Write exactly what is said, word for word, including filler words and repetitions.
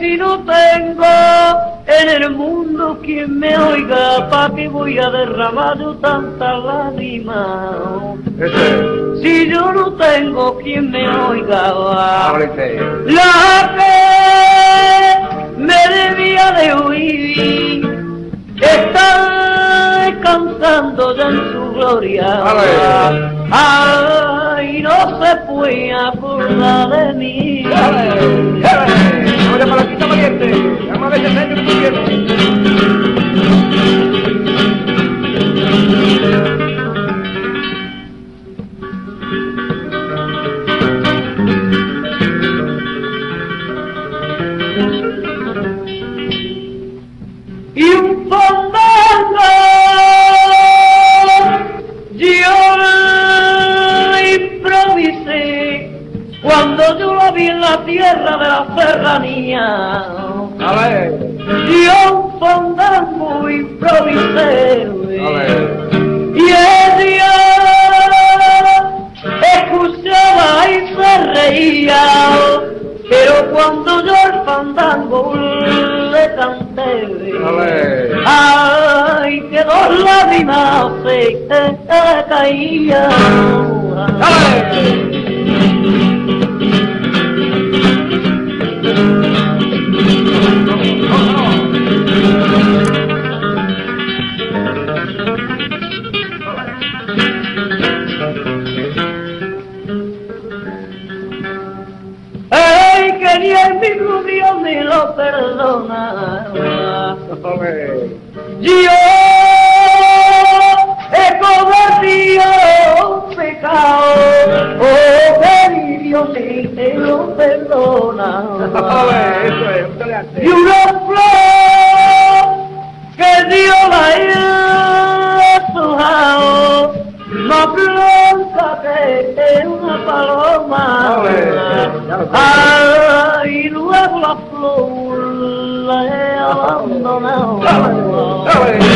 si no tengo en el mundo quien me oiga, ¿pa' qué voy a derramar yo tantas lágrimas? Si yo no tengo quien me oiga, la que me debía de oír está descansando ya en su gloria. Ay, no se puede acordar de mí. Ahora para aquí está valiente. Vamos a ver el año que tú quieres. Y un fandango yo improvisé cuando yo la vi en la tierra de la serranía. A ver. Yo un fandango improvisé. A ver. Y ella escuchaba y se reía, pero cuando yo el fandango le canté, ay, que dos lágrimas se caían. Ay, que ni el mismo Dios me lo perdona. Yo he cometido un pecado, oh, que ni Dios me lo perdona. Y una flor que Dios la ha dejado más blanca que una paloma. Ay, luego la flor la he abandonado.